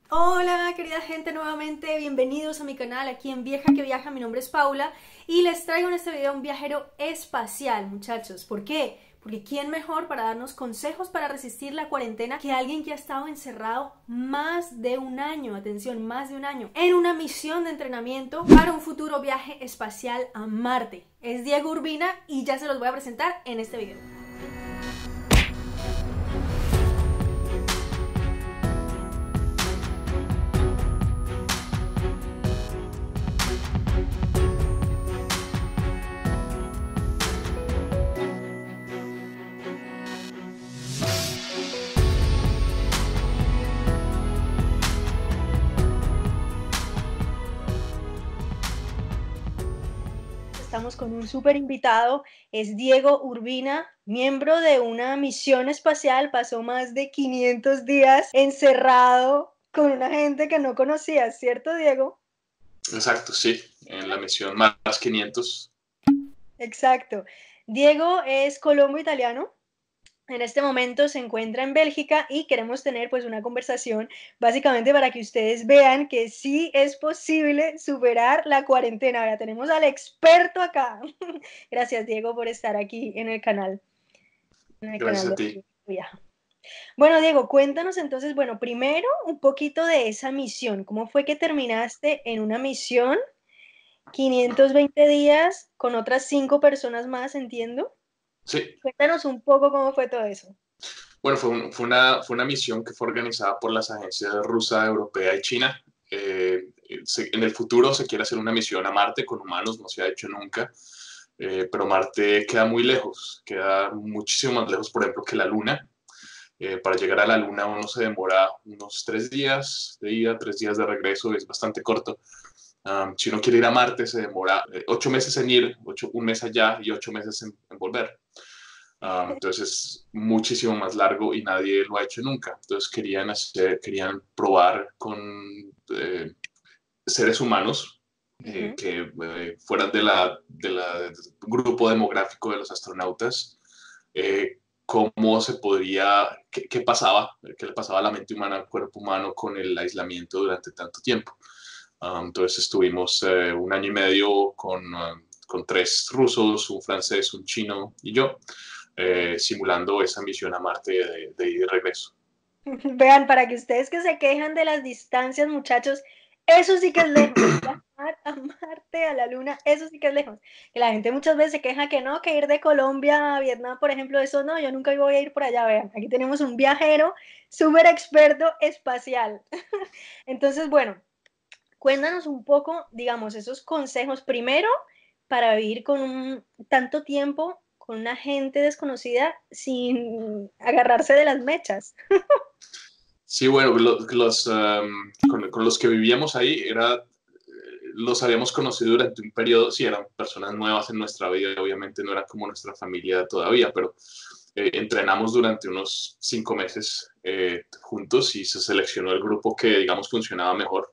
Hola querida gente, nuevamente bienvenidos a mi canal aquí en Vieja que Viaja. Mi nombre es Paula y les traigo en este video un viajero espacial, muchachos. ¿Por qué? Porque ¿quién mejor para darnos consejos para resistir la cuarentena que alguien que ha estado encerrado más de un año, atención, más de un año, en una misión de entrenamiento para un futuro viaje espacial a Marte? Es Diego Urbina y ya se los voy a presentar en este video. Estamos con un súper invitado, es Diego Urbina, miembro de una misión espacial. Pasó más de 500 días encerrado con una gente que no conocía, ¿cierto, Diego? Exacto, sí, en la misión más 500. Exacto. Diego es colombo italiano. En este momento se encuentra en Bélgica y queremos tener pues una conversación básicamente para que ustedes vean que sí es posible superar la cuarentena. Ahora tenemos al experto acá. Gracias, Diego, por estar aquí en el Gracias canal a de ti. Viaja. Bueno, Diego, cuéntanos entonces, bueno, primero un poquito de esa misión. ¿Cómo fue que terminaste en una misión 520 días con otras 5 personas más, entiendo? Sí, Cuéntanos un poco cómo fue todo eso. bueno, fue una misión que fue organizada por las agencias rusa, europea y china. En el futuro se quiere hacer una misión a Marte con humanos, no se ha hecho nunca, pero Marte queda muy lejos, queda muchísimo más lejos, por ejemplo, que la Luna. Para llegar a la Luna uno se demora unos 3 días de ida, 3 días de regreso, es bastante corto. Si uno quiere ir a Marte, se demora 8 meses en ir, un mes allá y 8 meses en volver. Entonces es muchísimo más largo y nadie lo ha hecho nunca. Entonces querían probar con seres humanos Ujú. que fueran del grupo demográfico de los astronautas, cómo se podría, qué pasaba, qué le pasaba a la mente humana, al cuerpo humano con el aislamiento durante tanto tiempo. Entonces estuvimos un año y medio con 3 rusos, un francés, un chino y yo, simulando esa misión a Marte de ida y regreso. Vean, para que ustedes que se quejan de las distancias, muchachos, eso sí que es lejos. Viajar a Marte, a la Luna, eso sí que es lejos. Que la gente muchas veces se queja que no, que ir de Colombia a Vietnam, por ejemplo, eso no, yo nunca voy a ir por allá. Vean, aquí tenemos un viajero súper experto espacial. Entonces, bueno, cuéntanos un poco, digamos, esos consejos primero para vivir con tanto tiempo con una gente desconocida sin agarrarse de las mechas. Sí, bueno, con los que vivíamos ahí los habíamos conocido durante un periodo, sí, eran personas nuevas en nuestra vida, obviamente no eran como nuestra familia todavía, pero entrenamos durante unos 5 meses juntos y se seleccionó el grupo que, digamos, funcionaba mejor.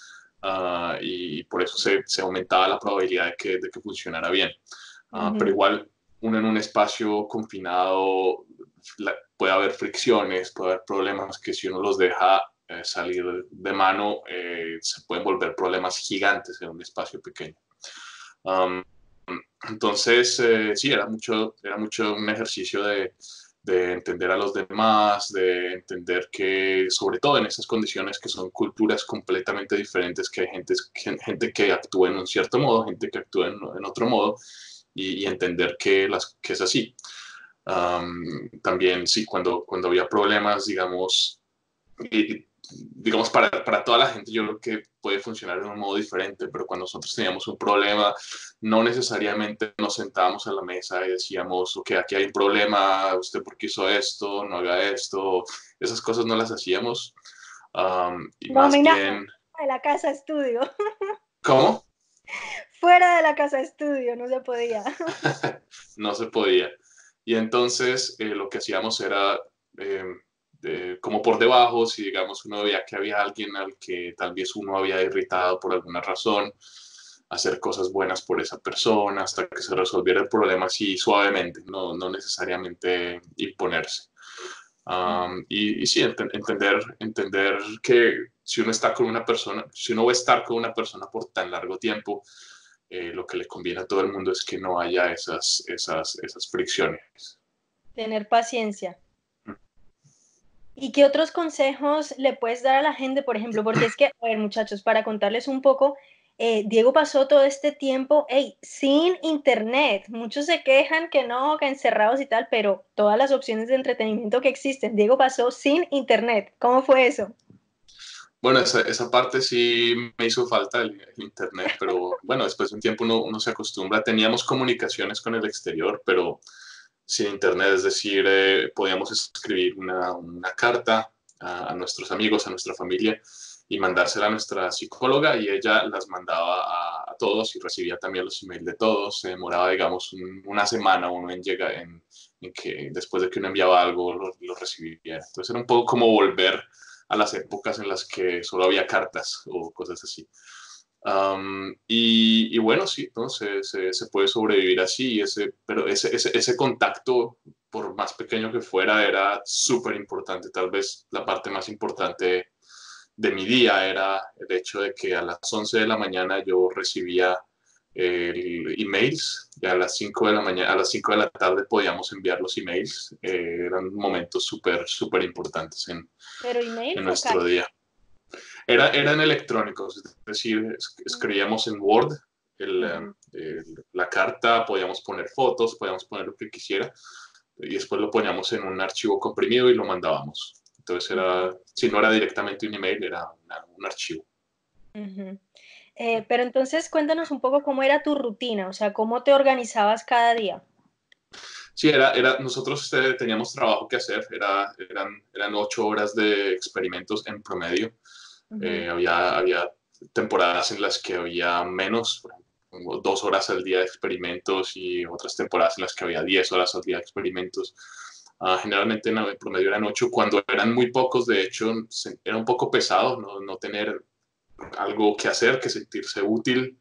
Y por eso se aumentaba la probabilidad de que funcionara bien. Pero Ujú. igual, uno en un espacio confinado, puede haber fricciones, puede haber problemas que si uno los deja salir de mano, se pueden volver problemas gigantes en un espacio pequeño. Um, entonces, sí, era mucho un ejercicio de entender a los demás, de entender que, sobre todo en esas condiciones que son culturas completamente diferentes, que hay gente que actúa en un cierto modo, gente que actúa en otro modo, y entender que es así. También, sí, cuando había problemas, digamos, para toda la gente yo creo que puede funcionar de un modo diferente, pero cuando nosotros teníamos un problema, no necesariamente nos sentábamos a la mesa y decíamos, ok, aquí hay un problema, usted por qué hizo esto, no haga esto, esas cosas no las hacíamos, y más Dominamos bien, de la casa estudio. ¿cómo? Fuera de la casa estudio, no se podía. No se podía. Y entonces lo que hacíamos era, eh, como por debajo, si digamos uno veía que había alguien al que tal vez uno había irritado por alguna razón, hacer cosas buenas por esa persona hasta que se resolviera el problema así suavemente, no necesariamente imponerse. Y sí, entender que si uno está con una persona, si uno va a estar con una persona por tan largo tiempo, lo que le conviene a todo el mundo es que no haya esas fricciones. Tener paciencia. ¿Y qué otros consejos le puedes dar a la gente, por ejemplo? Porque es que, a ver, muchachos, para contarles un poco, Diego pasó todo este tiempo, hey, sin internet. Muchos se quejan que no, que encerrados y tal, pero todas las opciones de entretenimiento que existen, Diego pasó sin internet. ¿Cómo fue eso? Bueno, esa parte sí me hizo falta el internet, pero bueno, después de un tiempo uno se acostumbra. Teníamos comunicaciones con el exterior, pero sin internet, es decir, podíamos escribir una carta a nuestros amigos, a nuestra familia y mandársela a nuestra psicóloga y ella las mandaba a todos y recibía también los emails de todos. Se demoraba, digamos, una semana uno en llegar, en que después de que uno enviaba algo lo recibía. Entonces era un poco como volver a las épocas en las que solo había cartas o cosas así. Y bueno, sí, ¿no? Se puede sobrevivir así, pero ese contacto, por más pequeño que fuera, era súper importante. Tal vez la parte más importante de mi día era el hecho de que a las 11 de la mañana yo recibía emails y a las 5 de la mañana, a las 5 de la tarde podíamos enviar los emails. Eran momentos súper importantes ¿Pero en emails o nuestro cartas? día. Eran electrónicos, es decir, escribíamos en Word Ujú. la carta, podíamos poner fotos, podíamos poner lo que quisiera y después lo poníamos en un archivo comprimido y lo mandábamos. Entonces Ujú, si no era directamente un email, era un archivo. ujú. Pero entonces cuéntanos un poco cómo era tu rutina, o sea, cómo te organizabas cada día. Sí, nosotros teníamos trabajo que hacer, eran 8 horas de experimentos en promedio. Ujú, Había temporadas en las que había menos, por ejemplo, 2 horas al día de experimentos y otras temporadas en las que había 10 horas al día de experimentos. Generalmente en el promedio eran 8. Cuando eran muy pocos, de hecho, era un poco pesado no tener algo que hacer, que sentirse útil,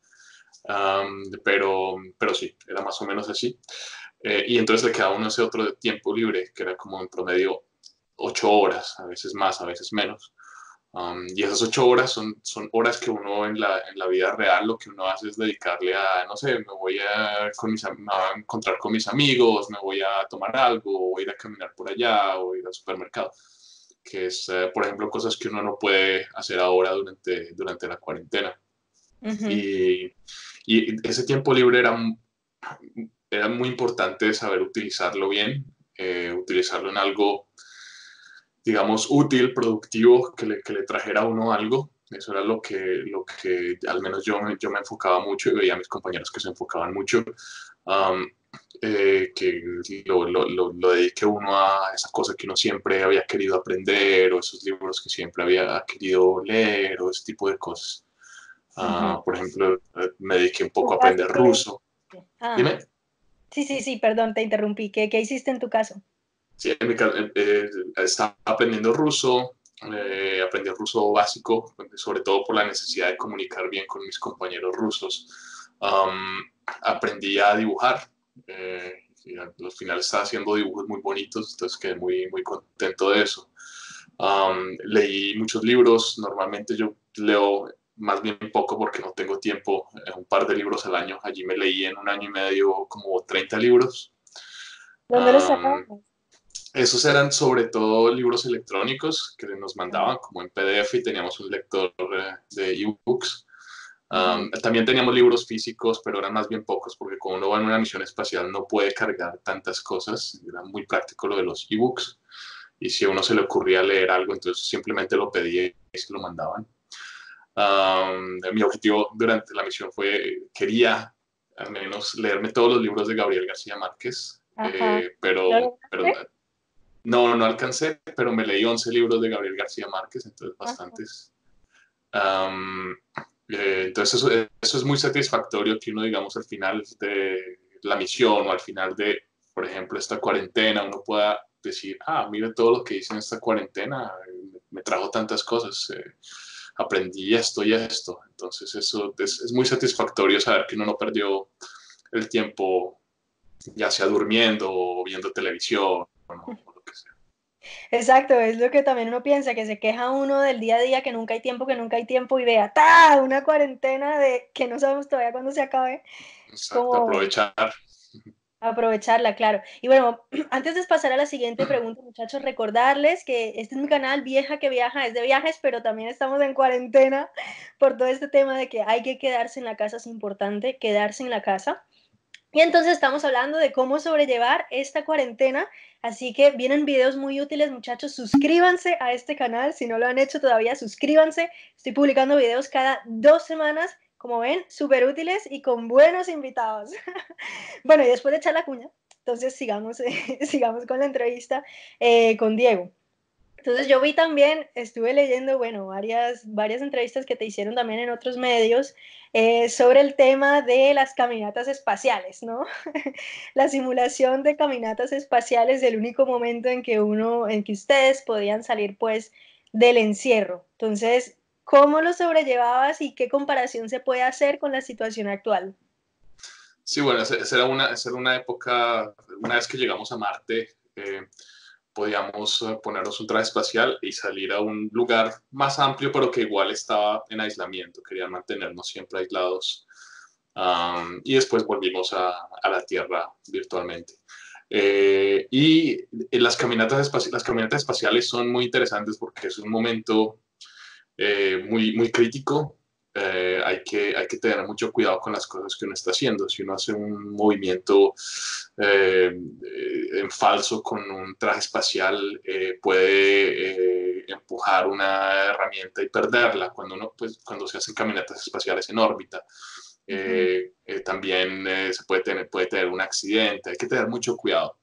pero sí, era más o menos así. Y entonces le quedaba uno ese otro tiempo libre, que era como en promedio 8 horas, a veces más, a veces menos. Y esas 8 horas son horas que uno en la vida real lo que uno hace es dedicarle a, no sé, me voy a encontrar con mis amigos, me voy a tomar algo, o ir a caminar por allá, o ir al supermercado, que es, por ejemplo, cosas que uno no puede hacer ahora durante la cuarentena. ujú, Y, y ese tiempo libre era muy importante saber utilizarlo bien, utilizarlo en algo, digamos, útil, productivo, que le trajera a uno algo. Eso era lo que al menos yo me enfocaba mucho y veía a mis compañeros que se enfocaban mucho, um, que lo dedique uno a esa cosa que uno siempre había querido aprender o esos libros que siempre había querido leer o ese tipo de cosas. ujú. Por ejemplo, me dediqué un poco a aprender ¿Jugaste? ruso. Ah, Dime. sí, sí, sí, perdón, te interrumpí. ¿Qué hiciste en tu caso? Sí, estaba aprendiendo ruso, aprendí ruso básico, sobre todo por la necesidad de comunicar bien con mis compañeros rusos. Aprendí a dibujar, y al final estaba haciendo dibujos muy bonitos, entonces quedé muy contento de eso. Leí muchos libros, normalmente yo leo más bien poco porque no tengo tiempo, un par de libros al año. Allí me leí en un año y medio como 30 libros. ¿Dónde los sacabas? Esos eran sobre todo libros electrónicos que nos Ah, mandaban como en PDF y teníamos un lector de ebooks. ujú, También teníamos libros físicos, pero eran más bien pocos porque cuando uno va en una misión espacial no puede cargar tantas cosas. Era muy práctico lo de los ebooks. Y si a uno se le ocurría leer algo, entonces simplemente lo pedía y se lo mandaban. Mi objetivo durante la misión quería al menos leerme todos los libros de Gabriel García Márquez, ajá. ¿Lo pero lograste? no alcancé, pero me leí 11 libros de Gabriel García Márquez, entonces Ajá. bastantes. Um, entonces eso es muy satisfactorio que uno, digamos, al final de la misión o al final de, por ejemplo, esta cuarentena, uno pueda decir, mire todo lo que hice en esta cuarentena, me trajo tantas cosas, aprendí esto y esto. Entonces eso es muy satisfactorio saber que uno no perdió el tiempo, ya sea durmiendo o viendo televisión o lo que sea. Exacto, es lo que también uno piensa, que se queja uno del día a día, que nunca hay tiempo y vea, ¡ta! Una cuarentena de que no sabemos todavía cuándo se acabe, Exacto, como aprovechar. aprovecharla, claro. Y bueno, antes de pasar a la siguiente pregunta, muchachos, recordarles que este es mi canal Vieja que Viaja, es de viajes, pero también estamos en cuarentena por todo este tema de que hay que quedarse en la casa, es importante quedarse en la casa. Y entonces estamos hablando de cómo sobrellevar esta cuarentena, así que vienen videos muy útiles, muchachos, suscríbanse a este canal, si no lo han hecho todavía, suscríbanse, estoy publicando videos cada 2 semanas, como ven, súper útiles y con buenos invitados. Bueno, y después de echar la cuña, entonces sigamos, sigamos con la entrevista con Diego. Entonces yo vi también, estuve leyendo, bueno, varias entrevistas que te hicieron también en otros medios sobre el tema de las caminatas espaciales, ¿no? La simulación de caminatas espaciales, el único momento en que ustedes podían salir pues del encierro. Entonces, ¿cómo lo sobrellevabas y qué comparación se puede hacer con la situación actual? Sí, bueno, esa era una época, una vez que llegamos a Marte, podíamos ponernos un traje espacial y salir a un lugar más amplio, pero que igual estaba en aislamiento. Querían mantenernos siempre aislados. Y después volvimos a la Tierra virtualmente. Y las caminatas espaciales son muy interesantes porque es un momento muy crítico. Hay que tener mucho cuidado con las cosas que uno está haciendo. Si uno hace un movimiento en falso con un traje espacial, puede empujar una herramienta y perderla cuando se hacen caminatas espaciales en órbita. Ujú. También puede tener un accidente. Hay que tener mucho cuidado.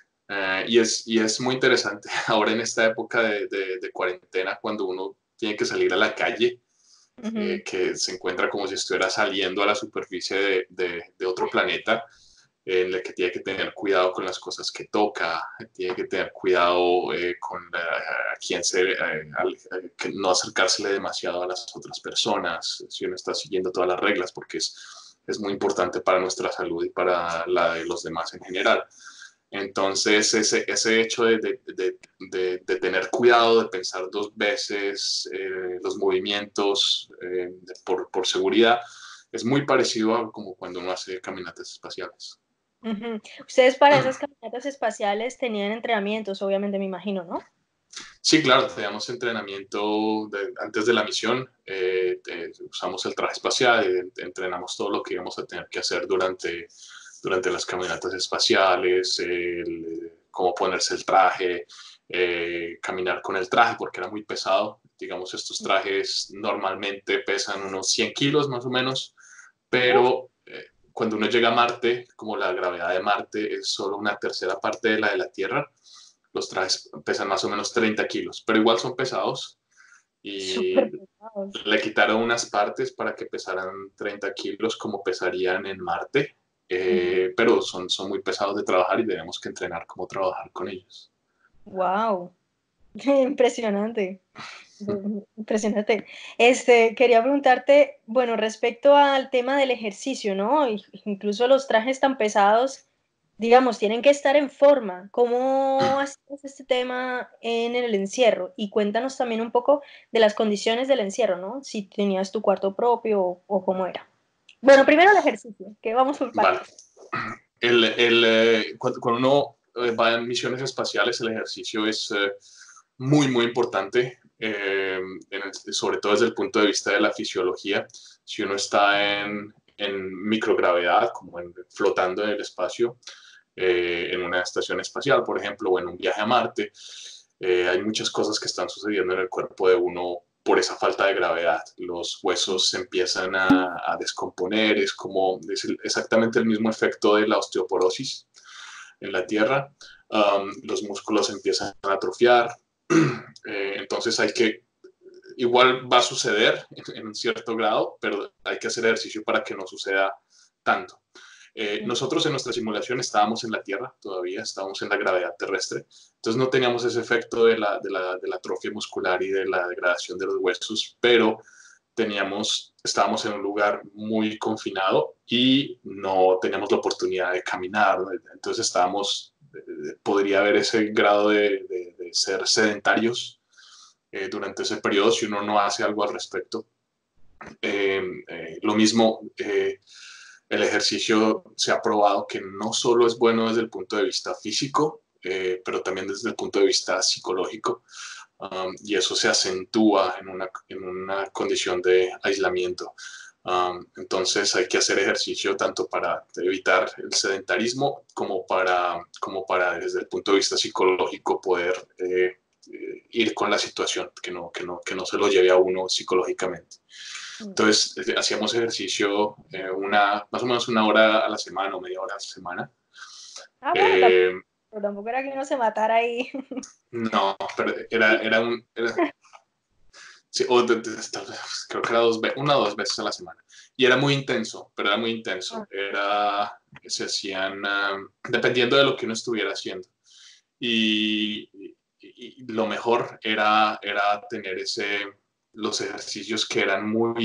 Y es muy interesante ahora en esta época de cuarentena, cuando uno tiene que salir a la calle, Ujú. que se encuentra como si estuviera saliendo a la superficie de otro planeta, en el que tiene que tener cuidado con las cosas que toca, tiene que tener cuidado con a quién que no acercársele demasiado a las otras personas, si uno está siguiendo todas las reglas, porque es muy importante para nuestra salud y para la de los demás en general. Entonces, ese hecho de tener cuidado, de pensar dos veces los movimientos por seguridad, es muy parecido a como cuando uno hace caminatas espaciales. Ujú. Ustedes para esas caminatas espaciales tenían entrenamientos, obviamente, me imagino, ¿no? Sí, claro, teníamos entrenamiento antes de la misión, usamos el traje espacial, entrenamos todo lo que íbamos a tener que hacer durante las caminatas espaciales, cómo ponerse el traje, caminar con el traje, porque era muy pesado. Digamos, estos trajes normalmente pesan unos 100 kilos más o menos, Uf, pero cuando uno llega a Marte, como la gravedad de Marte es solo una tercera parte de la Tierra, los trajes pesan más o menos 30 kilos, pero igual son pesados y súper pesados. le quitaron unas partes para que pesaran 30 kilos como pesarían en Marte, pero son muy pesados de trabajar y tenemos que entrenar cómo trabajar con ellos. Wow, impresionante. Impresionante. Quería preguntarte, bueno, respecto al tema del ejercicio, ¿no? Incluso los trajes tan pesados, digamos, tienen que estar en forma. ¿Cómo hacías este tema en el encierro? Y cuéntanos también un poco de las condiciones del encierro, ¿no? Si tenías tu cuarto propio o cómo era. Bueno, primero el ejercicio, que vamos por Vale. partes. Cuando uno va en misiones espaciales, el ejercicio es muy importante, sobre todo desde el punto de vista de la fisiología. Si uno está en microgravedad, como flotando en el espacio, en una estación espacial, por ejemplo, o en un viaje a Marte, hay muchas cosas que están sucediendo en el cuerpo de uno por esa falta de gravedad. Los huesos se empiezan a descomponer, exactamente el mismo efecto de la osteoporosis en la Tierra. Los músculos empiezan a atrofiar, entonces igual va a suceder en un cierto grado, pero hay que hacer ejercicio para que no suceda tanto. Nosotros en nuestra simulación estábamos en la Tierra todavía, estábamos en la gravedad terrestre, entonces no teníamos ese efecto de la atrofia muscular y de la degradación de los huesos, pero estábamos en un lugar muy confinado y no teníamos la oportunidad de caminar, ¿no? Entonces podría haber ese grado ser sedentarios durante ese periodo si uno no hace algo al respecto. Lo mismo, el ejercicio se ha probado que no solo es bueno desde el punto de vista físico, pero también desde el punto de vista psicológico, y eso se acentúa en una condición de aislamiento. Entonces hay que hacer ejercicio tanto para evitar el sedentarismo como para desde el punto de vista psicológico poder ir con la situación, que no se lo lleve a uno psicológicamente. Entonces hacíamos ejercicio más o menos una hora a la semana o media hora a la semana. Ah, bueno, Eh, pero tampoco era que uno se matara ahí. no, pero sí, creo que era una o dos veces a la semana. Y era muy intenso, pero era muy intenso. Se hacían, dependiendo de lo que uno estuviera haciendo. Y lo mejor era tener los ejercicios que eran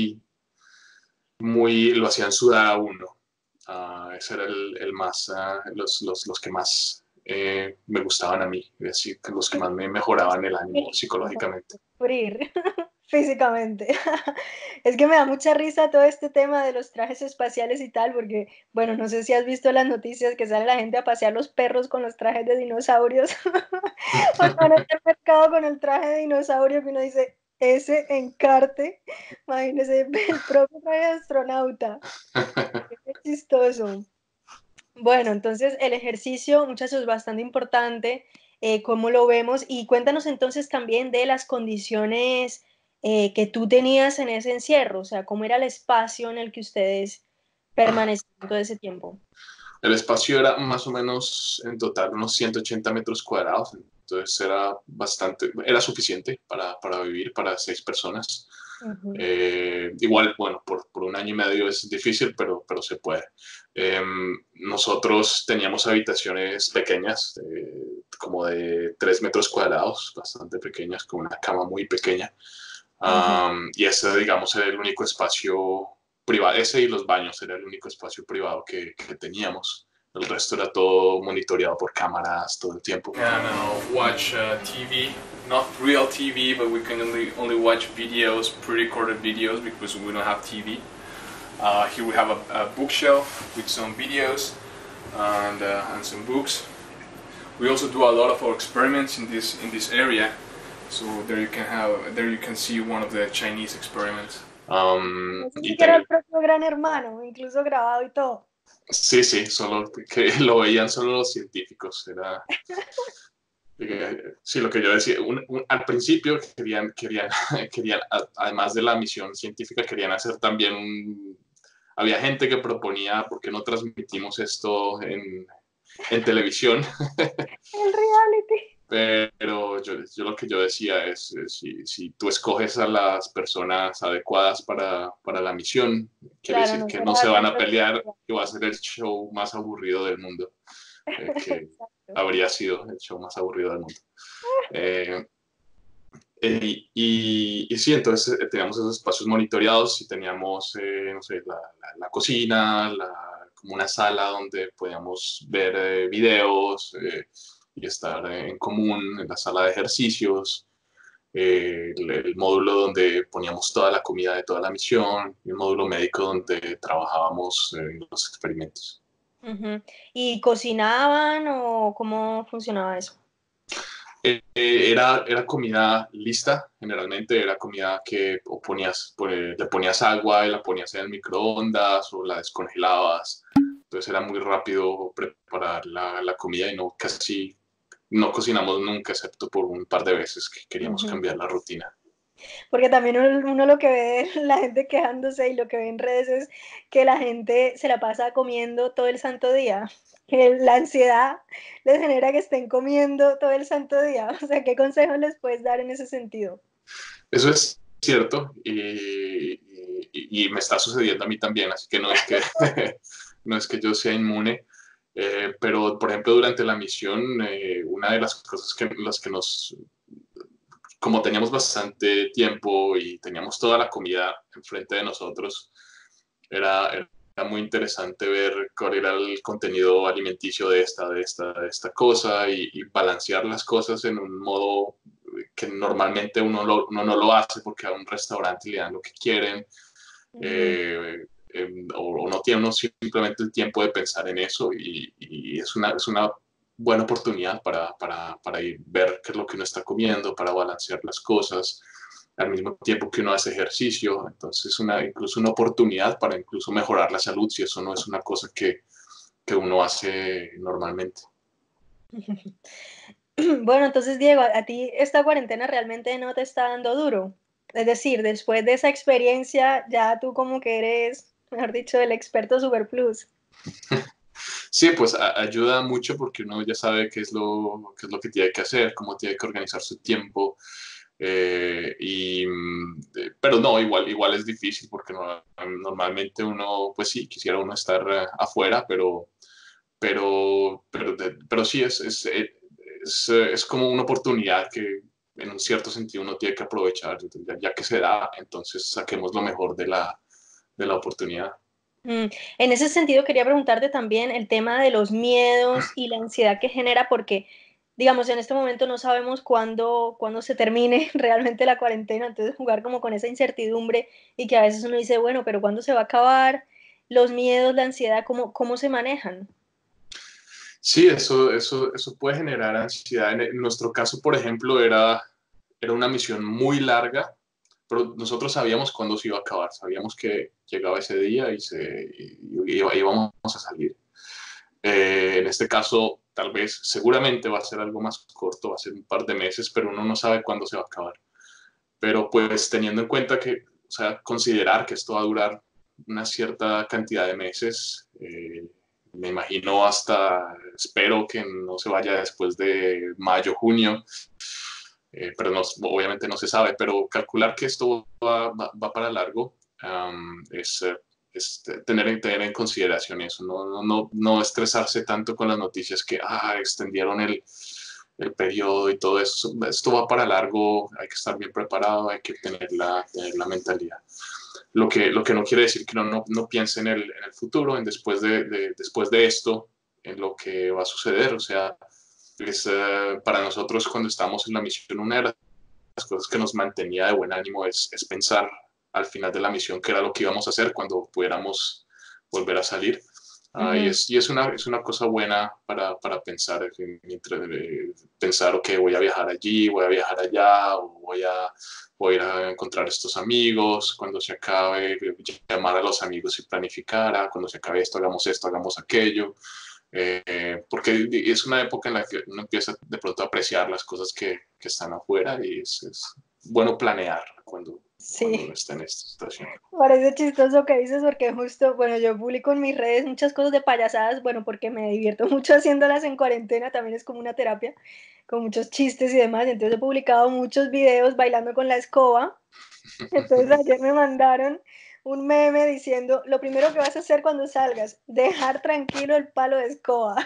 lo hacían sudar a uno. Ese era el más, los que más me gustaban a mí, es decir, los que más me mejoraban el ánimo psicológicamente. Sufrir físicamente. Es que me da mucha risa todo este tema de los trajes espaciales y tal, porque, bueno, no sé si has visto las noticias que sale la gente a pasear los perros con los trajes de dinosaurios, o van al mercado con el traje de dinosaurio que uno dice, ese encarte, imagínese, el propio traje de astronauta. Qué chistoso. Bueno, entonces el ejercicio, muchachos, es bastante importante, cómo lo vemos. Y cuéntanos entonces también de las condiciones que tú tenías en ese encierro, o sea, cómo era el espacio en el que ustedes permanecieron todo ese tiempo. El espacio era más o menos en total unos 180 metros cuadrados, entonces era suficiente para vivir para 6 personas. Ujú, Igual, bueno, por un año y medio es difícil, pero se puede. Nosotros teníamos habitaciones pequeñas, como de 3 metros cuadrados, bastante pequeñas, con una cama muy pequeña. ujú. Y ese, digamos, era el único espacio privado, ese y los baños era el único espacio privado que teníamos. El resto era todo monitoreado por cámaras todo el tiempo. Can watch TV, not real TV, but we can only watch videos, pre-recorded videos because we don't have TV. Here we have a bookshelf with some videos and some books. We also do a lot of our experiments in this area. So there you can see one of the Chinese experiments. Eso sí que era el propio Gran Hermano, incluso grabado y todo. Sí, sí, solo que lo veían solo los científicos. Sí, lo que yo decía, al principio querían, además de la misión científica, querían hacer también había gente que proponía, ¿por qué no transmitimos esto en televisión? El reality. Pero yo lo que yo decía es, si tú escoges a las personas adecuadas para la misión, quiere Claro, decir no que no será se van a pelear competencia. y va a ser el show más aburrido del mundo, que Exacto. habría sido el show más aburrido del mundo. Eh, y sí, entonces teníamos esos espacios monitoreados y teníamos, no sé, la cocina, como una sala donde podíamos ver videos y estar en común en la sala de ejercicios, el módulo donde poníamos toda la comida de toda la misión, y el módulo médico donde trabajábamos los experimentos. Ujú. ¿Y cocinaban o cómo funcionaba eso? Era comida lista, generalmente era comida que le ponías agua y la ponías en el microondas o la descongelabas. Entonces era muy rápido preparar la comida y casi no cocinamos nunca, excepto por un par de veces que queríamos Ujú. cambiar la rutina. Porque también uno lo que ve de la gente quejándose y lo que ve en redes es que la gente se la pasa comiendo todo el santo día, que la ansiedad les genera que estén comiendo todo el santo día. O sea, ¿qué consejos les puedes dar en ese sentido? Eso es cierto y me está sucediendo a mí también, así que no es que, no es que yo sea inmune. Pero, por ejemplo, durante la misión, una de las cosas las que como teníamos bastante tiempo y teníamos toda la comida enfrente de nosotros, era muy interesante ver cuál era el contenido alimenticio de esta cosa y balancear las cosas en un modo que normalmente uno no lo hace porque a un restaurante le dan lo que quieren, o no tiene uno simplemente el tiempo de pensar en eso y es una buena oportunidad para ir ver qué es lo que uno está comiendo, para balancear las cosas al mismo tiempo que uno hace ejercicio. Entonces incluso una oportunidad para incluso mejorar la salud si eso no es una cosa que uno hace normalmente. Bueno, entonces Diego, a ti esta cuarentena realmente no te está dando duro. Es decir, después de esa experiencia, ya tú como que eres, mejor dicho, el experto super plus. Sí, pues ayuda mucho porque uno ya sabe qué es lo que tiene que hacer, cómo tiene que organizar su tiempo. Pero no, igual es difícil porque normalmente uno, pues sí, quisiera uno estar afuera, pero sí, es como una oportunidad que en un cierto sentido uno tiene que aprovechar, ya que se da, entonces saquemos lo mejor de la oportunidad. Mm, En ese sentido, quería preguntarte también el tema de los miedos y la ansiedad que genera, porque, digamos, en este momento no sabemos cuándo se termine realmente la cuarentena, entonces jugar como con esa incertidumbre y que a veces uno dice, bueno, pero ¿cuándo se va a acabar? Los miedos, la ansiedad, ¿cómo se manejan? Sí, eso puede generar ansiedad. En nuestro caso, por ejemplo, era una misión muy larga, pero nosotros sabíamos cuándo se iba a acabar, sabíamos que llegaba ese día y íbamos a salir. En este caso, tal vez, seguramente va a ser algo más corto, va a ser un par de meses, pero uno no sabe cuándo se va a acabar. Pero pues teniendo en cuenta que, o sea, considerar que esto va a durar una cierta cantidad de meses, me imagino espero que no se vaya después de mayo, junio, pero obviamente no se sabe, pero calcular que esto va para largo es tener en consideración eso, no estresarse tanto con las noticias que extendieron el periodo y todo eso. Esto va para largo, hay que estar bien preparado, hay que tener tener la mentalidad. Lo que no quiere decir que no piense en el futuro, después de esto, en lo que va a suceder. O sea, para nosotros cuando estamos en la misión, una de las cosas que nos mantenía de buen ánimo es pensar al final de la misión qué era lo que íbamos a hacer cuando pudiéramos volver a salir. Ujú. Es una cosa buena para pensar, pensar, ok, voy a viajar allí, voy a viajar allá, o voy a ir a encontrar estos amigos, cuando se acabe, llamar a los amigos y planificar, cuando se acabe esto, hagamos aquello, porque es una época en la que uno empieza de pronto a apreciar las cosas que están afuera y es bueno planear cuando uno Sí. está en esta situación. Parece chistoso que dices porque justo, bueno, yo publico en mis redes muchas cosas de payasadas, bueno, porque me divierto mucho haciéndolas en cuarentena, también es como una terapia, con muchos chistes y demás, entonces he publicado muchos videos bailando con la escoba, entonces ayer me mandaron un meme diciendo, lo primero que vas a hacer cuando salgas, dejar tranquilo el palo de escoba,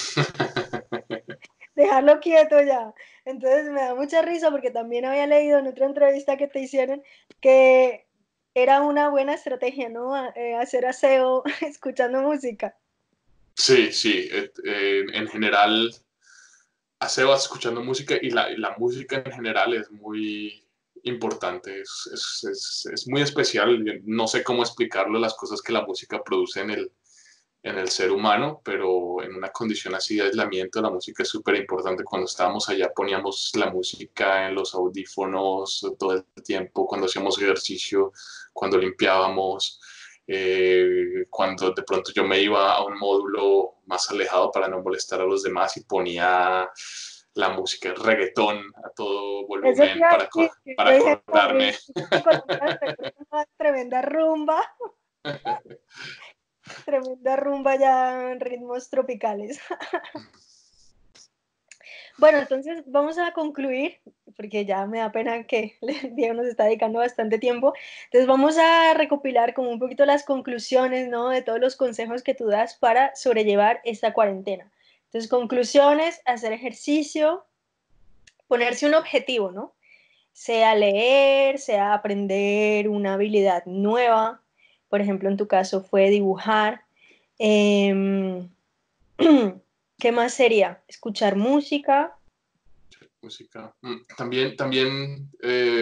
dejarlo quieto ya. Entonces me da mucha risa porque también había leído en otra entrevista que te hicieron que era una buena estrategia, ¿no? Hacer aseo escuchando música. Sí, sí, en general aseo escuchando música y la música en general es muy importante, es muy especial. No sé cómo explicarlo, las cosas que la música produce en el ser humano, pero en una condición así de aislamiento la música es súper importante. Cuando estábamos allá poníamos la música en los audífonos todo el tiempo, cuando hacíamos ejercicio, cuando limpiábamos, cuando de pronto yo me iba a un módulo más alejado para no molestar a los demás y ponía la música, el reggaetón a todo Eso te volumen iba a decir, que para hay gente acordarme. también en Colombia que le gusta una tremenda rumba ya en ritmos tropicales. Bueno, entonces vamos a concluir, porque ya me da pena que Diego nos está dedicando bastante tiempo. Entonces vamos a recopilar como un poquito las conclusiones, ¿no? De todos los consejos que tú das para sobrellevar esta cuarentena. Entonces, conclusiones, hacer ejercicio, ponerse un objetivo, ¿no? Sea leer, sea aprender una habilidad nueva, por ejemplo, en tu caso fue dibujar. Em, ¿Qué más sería? ¿Escuchar música? Música. También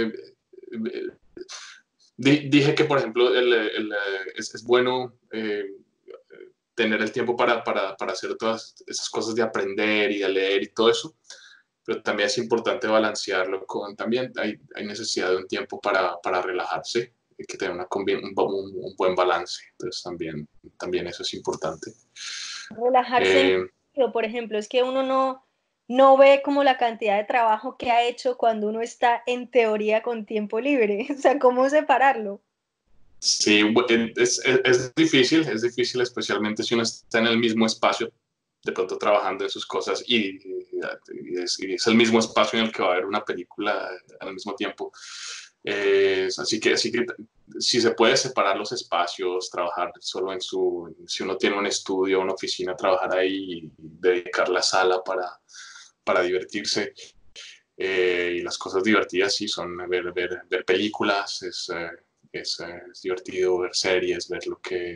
dije que, por ejemplo, es bueno tener el tiempo para hacer todas esas cosas de aprender y de leer y todo eso, pero también es importante balancearlo con, también hay necesidad de un tiempo para relajarse, hay que tener un buen balance, entonces también eso es importante. Relajarse en Eh, sentido, por ejemplo, es que uno no ve como la cantidad de trabajo que ha hecho cuando uno está en teoría con tiempo libre. O sea, ¿cómo separarlo? Sí, es difícil, especialmente si uno está en el mismo espacio, de pronto trabajando en sus cosas y es el mismo espacio en el que va a haber una película al mismo tiempo. Así que si se puede separar los espacios, trabajar solo si uno tiene un estudio, una oficina, trabajar ahí y dedicar la sala para divertirse. Y las cosas divertidas sí son ver películas, es divertido ver series, ver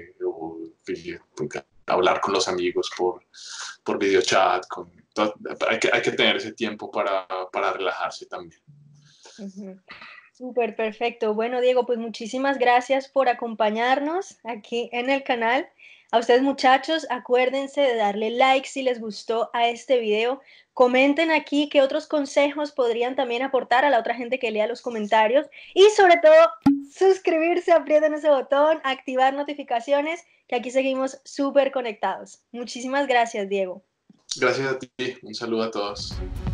hablar con los amigos por videochat. Hay que tener ese tiempo para relajarse también. Ujú. Súper perfecto. Bueno, Diego, pues muchísimas gracias por acompañarnos aquí en el canal. A ustedes, muchachos, acuérdense de darle like si les gustó a este video. Comenten aquí qué otros consejos podrían también aportar a la otra gente que lea los comentarios. Y sobre todo, suscribirse, aprieten ese botón, activar notificaciones, que aquí seguimos súper conectados. Muchísimas gracias, Diego. Gracias a ti, un saludo a todos.